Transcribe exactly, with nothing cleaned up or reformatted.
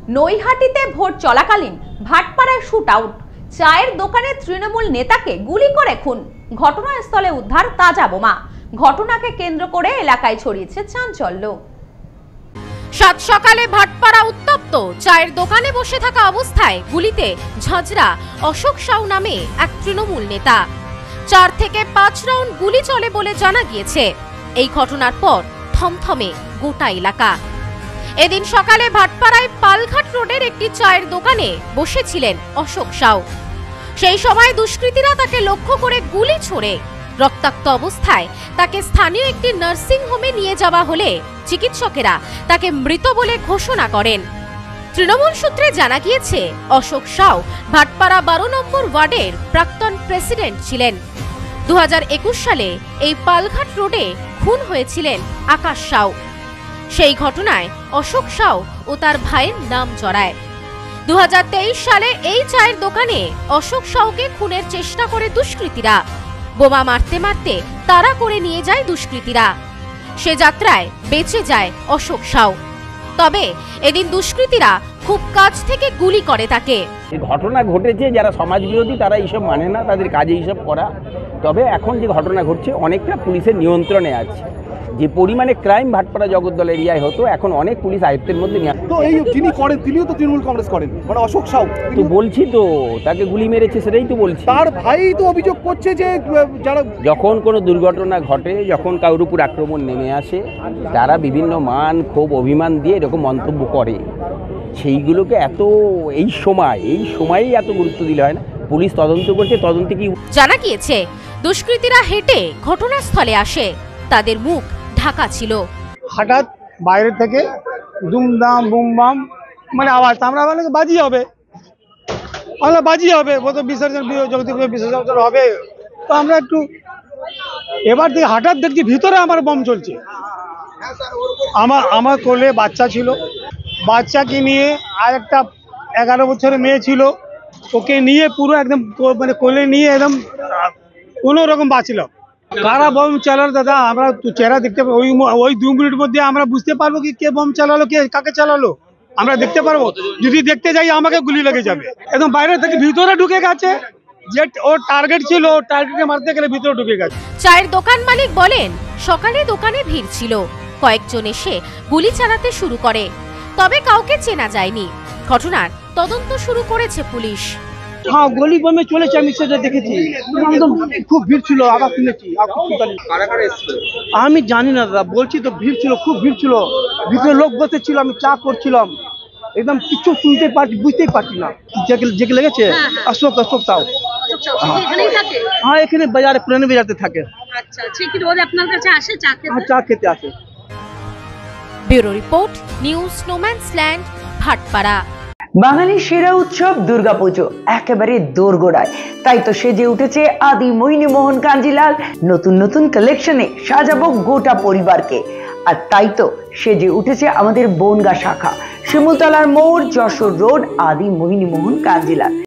নৈহাটিতে vote চলাকালীন ভাটপাড়ায় shoot out, চায়ের দোকানে তৃণমূল নেতাকে গুলি করে খুন, ঘটনাস্থলে উদ্ধার তাজা বোমা। ঘটনাকে কেন্দ্র করে এলাকায় ছড়িয়েছে চাঞ্চল্য। সাত সকালে ভাটপাড়া উত্তপ্ত, চায়ের দোকানে বসে থাকা অবস্থায় গুলিতে ঝাঁঝরা অশোক সাউ নামে এক তৃণমূল নেতা। চার থেকে পাঁচ রাউন্ড গুলি চলে বলে জানা গিয়েছে। এই ঘটনার পর থমথমে গোটা এলাকা। এদিন সকালে ভাটপাড়ায় পালঘাট রোডের একটি চায়ের দোকানে বসেছিলেন অশোক সাউ। সেই সময় দুষ্কৃতীরা তাকে লক্ষ্য করে গুলি ছোড়ে। রক্তাক্ত অবস্থায় তাকে স্থানীয় একটি নার্সিং হোমে নিয়ে যাওয়া হলে চিকিৎসকেরা তাকে মৃত বলে ঘোষণা করেন। তৃণমূল সূত্রে জানা গিয়েছে, অশোক সাউ ভাটপাড়া বারো নম্বর ওয়ার্ডের প্রাক্তন প্রেসিডেন্ট ছিলেন। দু হাজার একুশ সালে এই পালঘাট রোডে খুন হয়েছিলেন আকাশ সাউ। সেই ঘটনায় অশোক সাউ ও তার ভাইয়ের নাম জড়ায়। দু হাজার তেইশ সালে এই চায়ের দোকানে অশোক সাউকে খুনের চেষ্টা করে দুষ্কৃতীরা। বোমা মারতে মারতে তাড়া করে নিয়ে যায় দুষ্কৃতীরা। সে যাত্রায় বেঁচে যায় অশোক সাউ। তবে এদিন দুষ্কৃতীরা খুব কাছ থেকে গুলি করে তাকে। ঘটনা ঘটেছে, যারা সমাজ বিরোধী তারা এইসব মানে না, তাদের কাজে এইসব করা। তবে এখন যে ঘটনা ঘটছে অনেকটা পুলিশের নিয়ন্ত্রণে আছে। যে পরিমাণে ক্রাইম ভাটপাড়া জগদ্দল এরিয়ায় হতো, এখন অনেক পুলিশ আয়ত্তের মধ্যে নিয়ে। তো এই যিনি করেন তিনিও তো তৃণমূল কংগ্রেস করেন, মানে অশোক সাউ। তো বলছি তো তাকে গুলি মেরেছে, সেটাই তো বলছি। তার ভাই তো অভিযোগ করছে যে যারা যখন কোনো দুর্ঘটনা ঘটে, যখন কারোর উপর আক্রমণ নেমে আসে, তারা বিভিন্ন মান ক্ষোভ অভিমান দিয়ে এরকম মন্তব্য করে। সেইগুলোকে এত এই সময় এই সময়েই এত গুরুত্ব দিলে হয় না। পুলিশ তদন্ত করছে, তদন্তে কি জানা গিয়েছে দুষ্কৃতীরা হেঁটে ঘটনাস্থলে আসে, তাদের মুখ ঢাকা ছিল। হঠাৎ বাইরে থেকে দুমদাম বুমবাম মানে আওয়াজ, আমরা বলে বাজি হবে, আমরা বাজি হবে, ও তো বিসর্জন জগদীপ বিসর্জন হবে। তো আমরা একটু এবার থেকে হঠাৎ দেখছি ভিতরে আমার বম চলছে। আমার আমার কোলে বাচ্চা ছিল, বাচ্চাকে নিয়ে আর একটা এগারো বছরের মেয়ে ছিল, ওকে নিয়ে পুরো একদম মানে কোলে নিয়ে একদম কোনো রকম বাঁচল। কারা বম চালালো দাদা, আমরা চেহারা দেখতে ওই ওই দু মিনিট মধ্যে আমরা বুঝতে পারবো কি কে বম চালালো, কে কাকে চালালো আমরা দেখতে পারবো। যদি দেখতে যাই আমাকে গুলি লেগে যাবে। একদম বাইরে থেকে ভিতরে ঢুকে গেছে, যে ওর টার্গেট ছিল, ওর টার্গেটে মারতে গেলে ভিতরে ঢুকে গেছে। চায়ের দোকান মালিক বলেন, সকালে দোকানে ভিড় ছিল, কয়েকজন এসে গুলি চালাতে শুরু করে, তবে কাউকে চেনা যায়নি। ঘটনার তদন্ত শুরু করেছে পুলিশ। হ্যাঁ, গলি বমে চলেছে, আমি সেটা দেখেছি। একদম খুব ভিড় ছিল, আবার শুনেছি। আমি জানি না দাদা, বলছি তো ভিড় ছিল, খুব ভিড় ছিল, ভিতরে লোক বসে ছিল, আমি চা করছিলাম, একদম কিছু শুনতে পারছি, বুঝতেই পারছি না জেগে লেগেছে। অশোক অশোক সাউ হ্যাঁ, এখানে বাজারে পুরানি বাজারতে থাকে। চা খেতে আসে। ব্যুরো রিপোর্ট, নিউজ স্নোম্যান্সল্যান্ড, ভাটপাড়া। বাঙালির সেরা উৎসব দুর্গাপুজো একেবারে দোরগোড়ায়, তাই তো সেজে উঠেছে আদি মোহিনী মোহন কাঞ্জিলাল। নতুন নতুন কালেকশনে সাজাবো গোটা পরিবারকে। আর তাই তো সেজে উঠেছে আমাদের বনগা শাখা, শিমুলতলার মোড়, যশোর রোড, আদি মোহিনী মোহন কাঞ্জিলাল।